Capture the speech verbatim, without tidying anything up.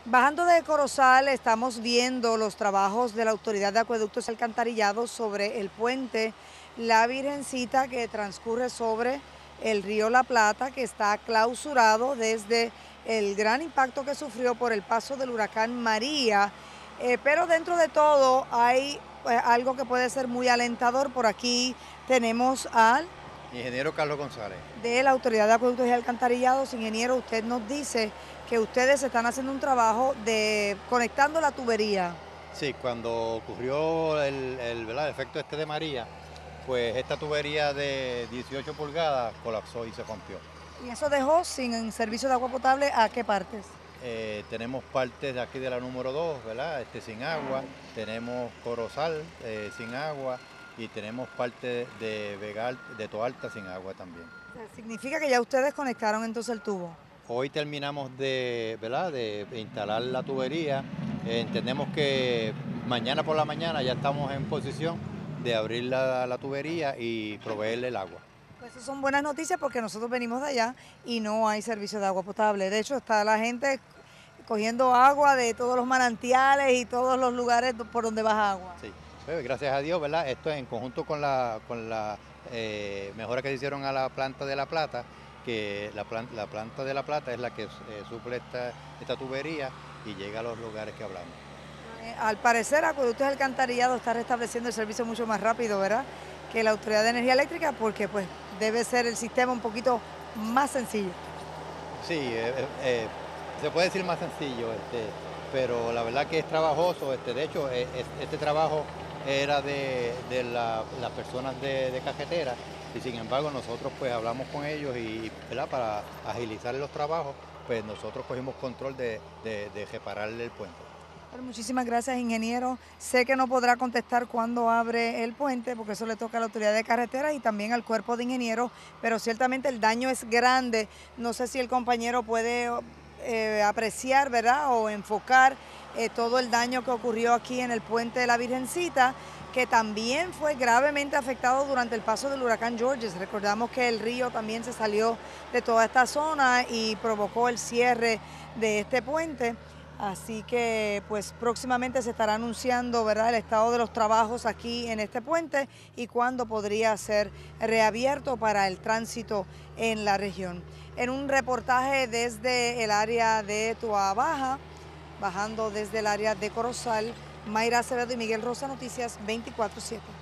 Bajando de Corozal, estamos viendo los trabajos de la Autoridad de Acueductos y Alcantarillados sobre el puente La Virgencita que transcurre sobre el río La Plata, que está clausurado desde el gran impacto que sufrió por el paso del huracán María. Eh, pero dentro de todo hay eh, algo que puede ser muy alentador. Por aquí tenemos al Ingeniero Carlos González. de la Autoridad de Acueductos y Alcantarillados. Ingeniero, usted nos dice que ustedes están haciendo un trabajo de conectando la tubería. Sí, cuando ocurrió el, el, ¿verdad? el efecto este de María, pues esta tubería de dieciocho pulgadas colapsó y se rompió. ¿Y eso dejó sin servicio de agua potable a qué partes? Eh, tenemos partes de aquí de la número dos, ¿verdad? Este, sin agua, tenemos Corozal eh, sin agua y tenemos parte de Vega Alta, de Toalta sin agua también. O sea, significa que ya ustedes conectaron entonces el tubo. Hoy terminamos de, ¿verdad? de instalar la tubería. Eh, entendemos que mañana por la mañana ya estamos en posición de abrir la, la tubería y proveerle el agua. Pues eso son buenas noticias porque nosotros venimos de allá y no hay servicio de agua potable. De hecho, está la gente cogiendo agua de todos los manantiales y todos los lugares por donde baja agua. Sí, pues, gracias a Dios, ¿verdad? Esto en conjunto con la, con la eh, mejora que se hicieron a la planta de La Plata, que la planta, la planta de La Plata es la que eh, suple esta, esta tubería y llega a los lugares que hablamos. Eh, al parecer, Acueductos y Alcantarillados está restableciendo el servicio mucho más rápido, ¿verdad?, que la Autoridad de Energía Eléctrica, porque pues debe ser el sistema un poquito más sencillo. Sí, eh, eh, se puede decir más sencillo, este, pero la verdad que es trabajoso. Este, de hecho, eh, este trabajo era de, de la, las personas de, de cajetera y sin embargo nosotros pues hablamos con ellos y, ¿verdad? Para agilizar los trabajos, pues nosotros cogimos control de, de, de repararle el puente. Bueno, muchísimas gracias, ingeniero. Sé que no podrá contestar cuándo abre el puente, porque eso le toca a la Autoridad de Carreteras y también al cuerpo de ingenieros, pero ciertamente el daño es grande. No sé si el compañero puede eh, apreciar, ¿verdad?, o enfocar eh, todo el daño que ocurrió aquí en el puente de la Virgencita, que también fue gravemente afectado durante el paso del huracán Georges. Recordamos que el río también se salió de toda esta zona y provocó el cierre de este puente. Así que pues próximamente se estará anunciando, ¿verdad?, el estado de los trabajos aquí en este puente y cuándo podría ser reabierto para el tránsito en la región. En un reportaje desde el área de Toa Baja, bajando desde el área de Corozal, Mayra Acevedo y Miguel Rosa, Noticias veinticuatro siete.